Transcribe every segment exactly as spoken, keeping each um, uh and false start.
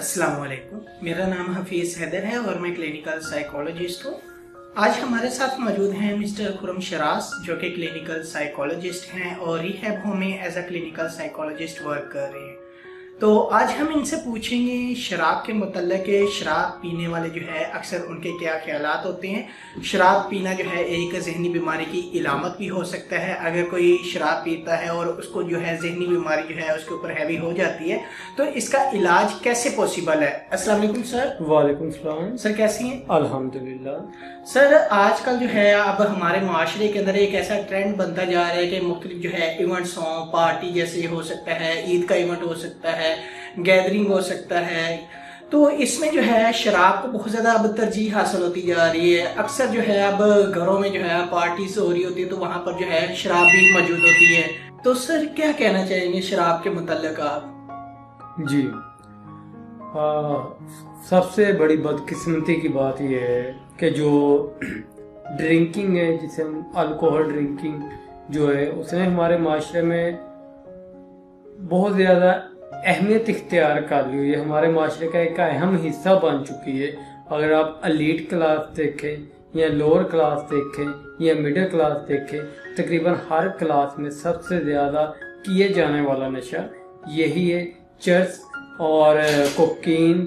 अस्सलाम वालेकुम। मेरा नाम हफीज़ हैदर है और मैं क्लिनिकल साइकोलॉजिस्ट हूँ। आज हमारे साथ मौजूद हैं मिस्टर खुरम शरास, जो कि क्लिनिकल साइकोलॉजिस्ट हैं और रिहैब होम में as a clinical psychologist work कर रहे हैं। तो आज हम इनसे पूछेंगे शराब के मुतल्लिक़ के शराब पीने वाले जो है अक्सर उनके क्या ख्यालात होते हैं। शराब पीना जो है एक जहनी बीमारी की इलामत भी हो सकता है। अगर कोई शराब पीता है और उसको जो है जहनी बीमारी जो है उसके ऊपर हैवी हो जाती है तो इसका इलाज कैसे पॉसिबल है। अस्सलाम वालेकुम सर। वालेकुम सलाम सर, कैसी हैं? अल्हम्दुलिल्लाह। सर, आजकल जो है अब हमारे माशरे के अंदर एक ऐसा ट्रेंड बनता जा रहा है कि मुख्तलिफ जो है इवेंट्स हों, पार्टी जैसे हो सकता है, ईद का इवेंट हो सकता है, गैदरिंग हो सकता है, तो इसमें जो है शराब को बहुत ज़्यादा अब तरजीह हासिल होती जा रही है। अक्सर जो है अब घरों में जो है पार्टीज हो रही होती है तो वहाँ पर जो है शराब भी मौजूद होती है। तो सर, क्या कहना चाहेंगे शराब के मुतल्लिक़ आप? जी, आ, सबसे बड़ी बदकिस्मती की बात यह है कि जो ड्रिंकिंग है, जिसे हम अल्कोहल ड्रिंकिंग जो है, उसने हमारे माशरे में बहुत ज़्यादा अहमियत इख्तियार कर ली हुई है। हमारे माशरे का एक अहम हिस्सा बन चुकी है। अगर आप एलीट क्लास देखें या लोअर क्लास देखें या मिडिल क्लास देखें, तकरीबन हर क्लास में सबसे ज़्यादा किए जाने वाला नशा यही है। चर्च और कोकीन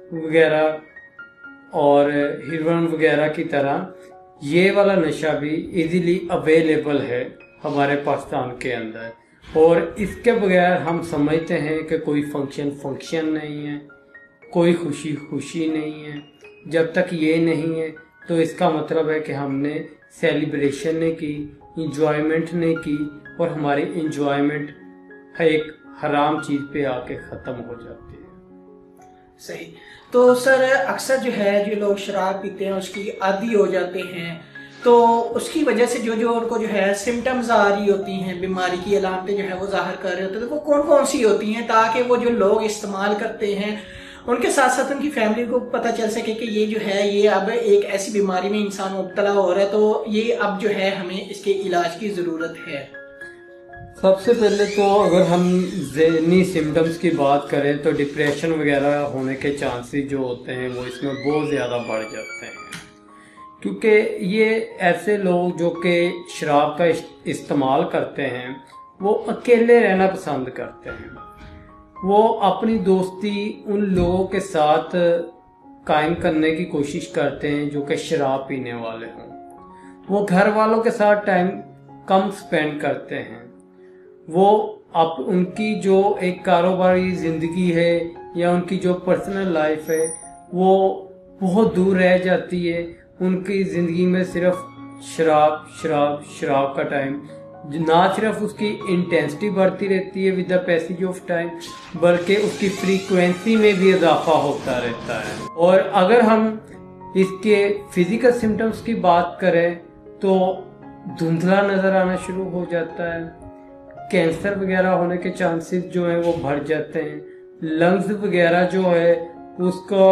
वगैरह और हेरोइन वगैरह की तरह ये वाला नशा भी इजीली अवेलेबल है हमारे पाकिस्तान के अंदर, और इसके बगैर हम समझते हैं कि कोई फंक्शन फंक्शन नहीं है, कोई खुशी खुशी नहीं है। जब तक ये नहीं है तो इसका मतलब है कि हमने सेलिब्रेशन नहीं की, इंजॉयमेंट नहीं की, और हमारी इंजॉयमेंट एक हराम चीज़ पे आके ख़त्म हो जाती है। सही। तो सर, अक्सर जो है जो लोग शराब पीते हैं उसकी आदी हो जाते हैं, तो उसकी वजह से जो जो उनको जो है सिम्टम्स आ रही होती हैं, बीमारी की अलामतें जो है वो जाहिर कर रहे होते हैं, तो वो कौन कौन सी होती हैं, ताकि वो जो लोग इस्तेमाल करते हैं उनके साथ साथ उनकी फैमिली को पता चल सके कि ये जो है ये अब एक ऐसी बीमारी में इंसान मुब्तला हो रहा है, तो ये अब जो है हमें इसके इलाज की ज़रूरत है। सबसे पहले तो अगर हम ज़हनी सिम्टम्स की बात करें तो डिप्रेशन वगैरह होने के चांसेस जो होते हैं वो इसमें बहुत ज़्यादा बढ़ जाते हैं, क्योंकि ये ऐसे लोग जो कि शराब का इस्तेमाल करते हैं वो अकेले रहना पसंद करते हैं। वो अपनी दोस्ती उन लोगों के साथ कायम करने की कोशिश करते हैं जो कि शराब पीने वाले हों। वो घर वालों के साथ टाइम कम स्पेंड करते हैं। वो अब उनकी जो एक कारोबारी ज़िंदगी है या उनकी जो पर्सनल लाइफ है वो बहुत दूर रह जाती है। उनकी ज़िंदगी में सिर्फ शराब शराब शराब का टाइम, ना सिर्फ उसकी इंटेंसिटी बढ़ती रहती है with the passage of time, बल्कि उसकी फ्रीक्वेंसी में भी इजाफा होता रहता है। और अगर हम इसके फिजिकल सिम्टम्स की बात करें तो धुंधला नज़र आना शुरू हो जाता है, कैंसर वगैरह होने के चांसेस जो हैं वो बढ़ जाते हैं, लंग्स वगैरह जो है उसका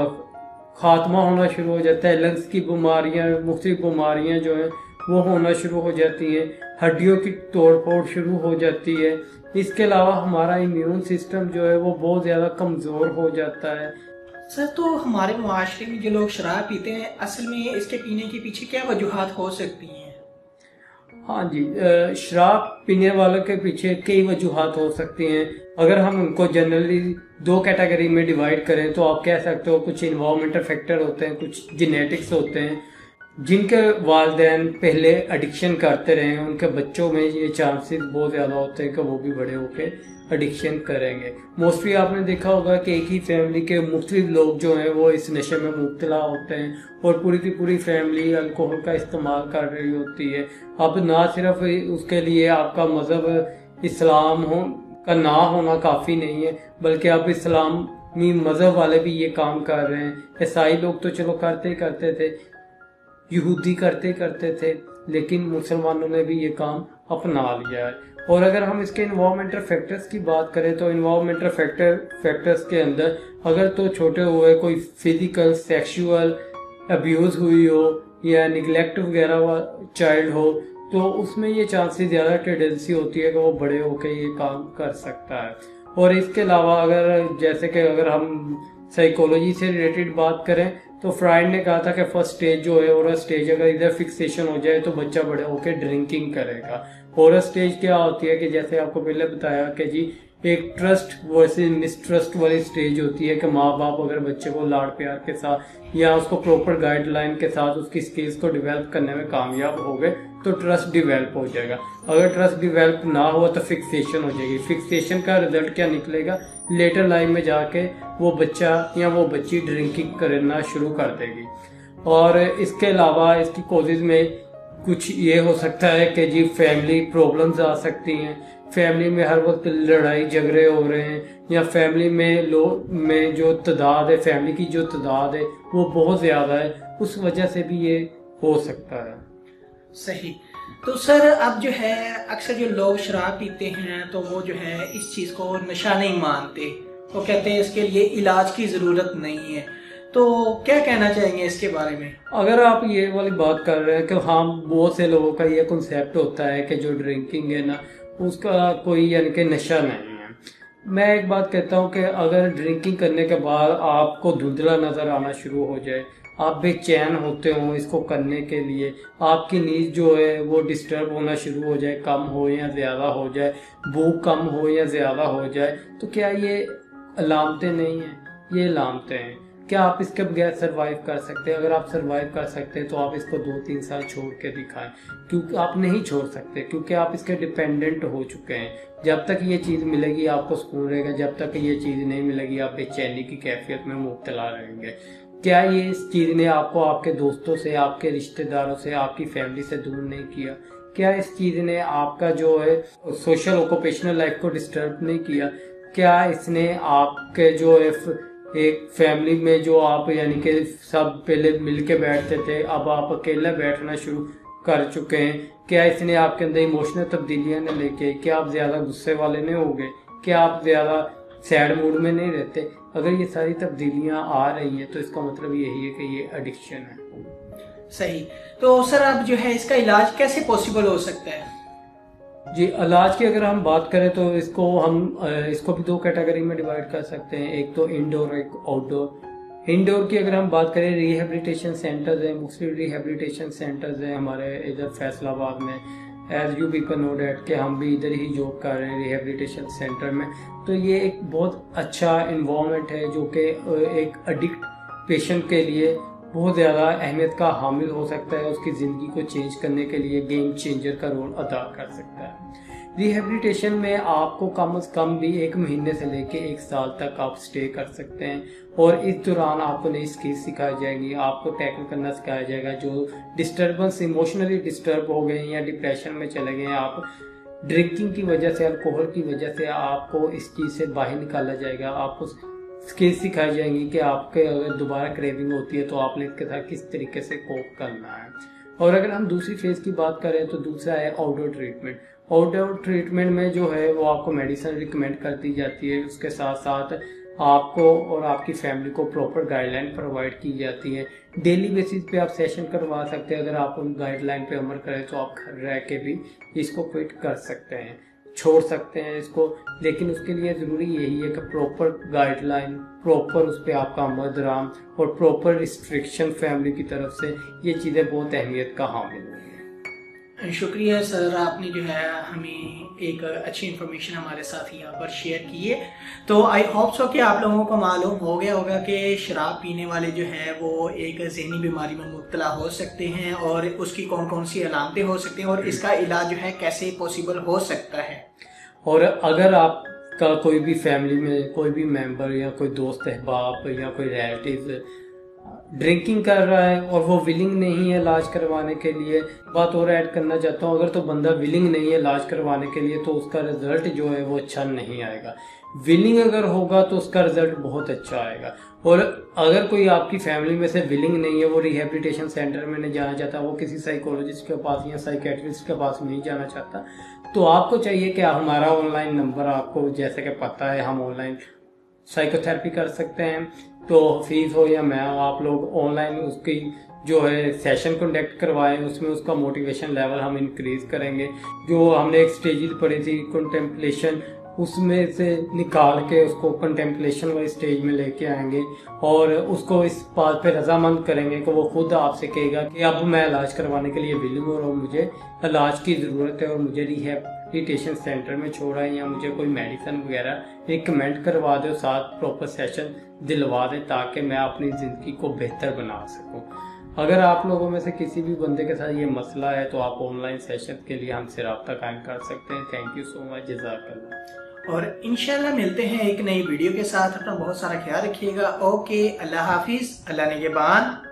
खात्मा होना शुरू हो जाता है, लंग्स की बीमारियां, मुख्तलिफ बीमारियां जो हैं वो होना शुरू हो जाती हैं, हड्डियों की तोड़ फोड़ शुरू हो जाती है। इसके अलावा हमारा इम्यून सिस्टम जो है वो बहुत ज़्यादा कमज़ोर हो जाता है। सर, तो हमारे मुआशरे में जो लोग शराब पीते हैं असल में इसके पीने के पीछे क्या वजूहात हो सकती हैं? हाँ जी, शराब पीने वालों के पीछे कई वजूहात हो सकती हैं। अगर हम उनको जनरली दो कैटेगरी में डिवाइड करें तो आप कह सकते हो कुछ इन्वायरमेंटल फैक्टर होते हैं, कुछ जेनेटिक्स होते हैं। जिनके वालिदैन पहले एडिक्शन करते रहे हैं उनके बच्चों में ये चांसेस बहुत ज़्यादा होते हैं कि वो भी बड़े होकर एडिक्शन करेंगे। मोस्टली आपने देखा होगा कि एक ही फैमिली के मुख्तलिफ लोग जो हैं वो इस नशे में मुब्तला होते हैं और पूरी की पूरी फैमिली अल्कोहल का इस्तेमाल कर रही होती है। अब ना सिर्फ उसके लिए आपका मज़हब इस्लाम हो का ना होना काफ़ी नहीं है, बल्कि अब इस्लामी मज़हब वाले भी ये काम कर रहे हैं। ईसाई लोग तो चलो करते ही करते थे, यहूदी करते करते थे, लेकिन मुसलमानों ने भी ये काम अपना लिया है। और अगर हम इसके इन्वायरमेंटल फैक्टर्स की बात करें तो इन्वायरमेंटल फैक्टर फैक्टर्स के अंदर अगर तो छोटे हुए कोई फिजिकल सेक्सुअल अब्यूज़ हुई हो या निगलेक्ट वगैरह चाइल्ड हो तो उसमें ये चांसेस ज़्यादा टेंडेंसी होती है कि वो बड़े होकर ये काम कर सकता है। और इसके अलावा अगर जैसे कि अगर हम साइकोलॉजी से रिलेटेड बात करें तो फ्राइड ने कहा था कि फर्स्ट स्टेज जो है और स्टेज अगर इधर फिक्सेशन हो जाए तो बच्चा बड़े होकर ड्रिंकिंग करेगा। और स्टेज क्या होती है कि जैसे आपको पहले बताया कि जी एक ट्रस्ट वर्सेस मिसट्रस्ट वाली स्टेज होती है कि माँ बाप अगर बच्चे को लाड प्यार के साथ या उसको प्रॉपर गाइडलाइन के साथ उसकी स्किल्स को डेवलप करने में कामयाब हो गए तो ट्रस्ट डिवेल्प हो जाएगा। अगर ट्रस्ट डिवेल्प ना हुआ तो फिक्सेशन हो जाएगी। फिक्सेशन का रिजल्ट क्या निकलेगा, लेटर लाइफ में जाके वो बच्चा या वो बच्ची ड्रिंकिंग करना शुरू कर देगी। और इसके अलावा इसकी कॉजेज में कुछ ये हो सकता है कि जी फैमिली प्रॉब्लम्स आ सकती हैं, फैमिली में हर वक्त लड़ाई झगड़े हो रहे हैं, या फैमिली में लोग में जो तादाद है, फैमिली की जो तादाद है वो बहुत ज़्यादा है, उस वजह से भी ये हो सकता है। सही। तो सर अब जो है अक्सर जो लोग शराब पीते हैं तो वो जो है इस चीज़ को नशा नहीं मानते, वो कहते हैं इसके लिए इलाज की ज़रूरत नहीं है, तो क्या कहना चाहेंगे इसके बारे में? अगर आप ये वाली बात कर रहे हैं कि हाँ बहुत से लोगों का ये कॉन्सेप्ट होता है कि जो ड्रिंकिंग है ना उसका कोई यानी कि नशा नहीं है। मैं एक बात कहता हूँ कि अगर ड्रिंकिंग करने के बाद आपको धुंधला नज़र आना शुरू हो जाए, आप बेचैन होते हो इसको करने के लिए, आपकी नींद जो है वो डिस्टर्ब होना शुरू हो जाए, कम हो या ज़्यादा हो जाए, भूख कम हो या ज़्यादा हो जाए, तो क्या ये अलामतें नहीं हैं? ये अलामतें हैं। क्या आप इसके बगैर सरवाइव कर सकते हैं? अगर आप सरवाइव कर सकते हैं तो आप इसको दो तीन साल छोड़ के दिखाएं, क्योंकि आप नहीं छोड़ सकते, क्योंकि आप इसके डिपेंडेंट हो चुके हैं। जब तक ये चीज़ मिलेगी आपको सुकून रहेगा, जब तक ये चीज़ नहीं मिलेगी आप बेचैनी की कैफियत में मुब्तला रहेंगे। क्या ये इस चीज़ ने आपको आपके दोस्तों से, आपके रिश्तेदारों से, आपकी फैमिली से दूर नहीं किया? क्या इस चीज़ ने आपका जो है सोशल ऑक्यूपेशनल लाइफ को डिस्टर्ब नहीं किया? क्या इसने आपके जो है एक फैमिली में जो आप यानी कि सब पहले मिल के बैठते थे अब आप अकेले बैठना शुरू कर चुके हैं, क्या इसने आपके अंदर इमोशनल तब्दीलियां नहीं लेके? क्या आप ज़्यादा गुस्से वाले नहीं हो गए? क्या आप ज़्यादा सैड मूड में नहीं रहते? अगर ये सारी तब्दीलियां आ रही हैं तो इसका मतलब यही है कि ये एडिक्शन है। सही। तो सर अब जो है इसका इलाज कैसे पॉसिबल हो सकता है? जी इलाज की अगर हम बात करें तो इसको हम इसको भी दो कैटेगरी में डिवाइड कर सकते हैं, एक तो इंडोर एक आउटडोर। इंडोर की अगर हम बात करें रिहेबिलिटेशन सेंटर्स हैं, मुस्लिम रिहेबिलिटेशन सेंटर्स हैं हमारे इधर फैसलाबाद में, as you people know that कि हम भी इधर ही जॉब कर रहे हैं रिहेबिलिटेशन सेंटर में। तो ये एक बहुत अच्छा इन्वायरमेंट है जो कि एक एडिक्ट पेशेंट के लिए बहुत ज़्यादा अहमियत का हामिल हो सकता है, उसकी ज़िंदगी को चेंज करने के लिए गेम चेंजर का रोल अदा कर सकता है। रिहेबिलिटेशन में आपको कम अज़ कम भी एक महीने से लेके एक साल तक आप स्टे कर सकते हैं, और इस दौरान आपको नई स्किल्स सिखाई जाएंगी, आपको टैकल करना सिखाया जाएगा। जो डिस्टर्बेंस इमोशनली डिस्टर्ब हो गए या डिप्रेशन में चले गए, आप ड्रिंकिंग की वजह से, अल्कोहल की वजह से, आपको इस चीज़ से बाहर निकाला जाएगा। आपको स्किल्स सिखाई जाएंगी कि आपके अगर दोबारा क्रेविंग होती है तो आपने इसके साथ किस तरीके से कोप करना है। और अगर हम दूसरी फेज की बात करें तो दूसरा है आउटडोर ट्रीटमेंट। आउटडोर ट्रीटमेंट में जो है वो आपको मेडिसिन रिकमेंड कर दी जाती है, उसके साथ साथ आपको और आपकी फैमिली को प्रॉपर गाइडलाइन प्रोवाइड की जाती है। डेली बेसिस पे आप सेशन करवा सकते हैं। अगर आप उन गाइडलाइन पे अमल करें तो आप घर रह के भी इसको क्विट कर सकते हैं, छोड़ सकते हैं इसको। लेकिन उसके लिए ज़रूरी यही है कि प्रॉपर गाइडलाइन, प्रॉपर उस पर आपका अमल दराम और प्रॉपर रिस्ट्रिक्शन फैमिली की तरफ से, ये चीज़ें बहुत अहमियत का हामिल हुई हैं। शुक्रिया सर, आपने जो है हमें एक अच्छी इन्फॉर्मेशन हमारे साथ यहाँ पर शेयर की है। तो आई होप सो कि आप लोगों को मालूम हो गया होगा कि शराब पीने वाले जो है वो एक जहनी बीमारी में मुब्तला हो सकते हैं और उसकी कौन कौन सी अलामतें हो सकती हैं और इसका इलाज जो है कैसे पॉसिबल हो सकता है। और अगर आपका कोई भी फैमिली में कोई भी मेंबर या कोई दोस्त अहबाब या कोई रिलेटिव ड्रिंकिंग कर रहा है और वो विलिंग नहीं है इलाज करवाने के लिए, बात और ऐड करना चाहता हूँ, अगर तो बंदा विलिंग नहीं है इलाज करवाने के लिए तो उसका रिजल्ट जो है वो अच्छा नहीं आएगा। विलिंग अगर होगा तो उसका रिजल्ट बहुत अच्छा आएगा। और अगर कोई आपकी फैमिली में से विलिंग नहीं है, वो रिहेबिलिटेशन सेंटर में नहीं जाना चाहता, वो किसी साइकोलॉजिस्ट के पास या साइकेट्रिस्ट के पास नहीं जाना चाहता, तो आपको चाहिए कि हमारा ऑनलाइन नंबर आपको जैसे कि पता है, हम ऑनलाइन साइकोथेरेपी कर सकते हैं। तो हफीज़ हो या मैं हो, आप लोग ऑनलाइन उसकी जो है सेशन कंडक्ट करवाएं, उसमें उसका मोटिवेशन लेवल हम इंक्रीज करेंगे। जो हमने एक स्टेजेस पढ़ी थी कंटेम्पलेशन, उसमें से निकाल के उसको कंटेम्पलेशन वाली स्टेज में लेके आएंगे और उसको इस बात पे रजामंद करेंगे कि वो खुद आपसे कहेगा कि अब मैं इलाज करवाने के लिए विलिंग हूँ और मुझे इलाज की ज़रूरत है और मुझे रिहेबिलिटेशन सेंटर में छोड़ा है या मुझे कोई मेडिसिन वगैरह रिकमेंड करवा दो, साथ प्रॉपर सेशन दिलवा दें ताकि मैं अपनी ज़िंदगी को बेहतर बना सकूँ। अगर आप लोगों में से किसी भी बंदे के साथ ये मसला है तो आप ऑनलाइन सेशन के लिए हमसे रब्ता कायम कर सकते हैं। थैंक यू सो मच, जज़ाकल्लाह। और इंशाल्लाह मिलते हैं एक नई वीडियो के साथ। अपना बहुत सारा ख्याल रखिएगा। ओके, अल्लाह हाफिज, अल्लाह निगहबान।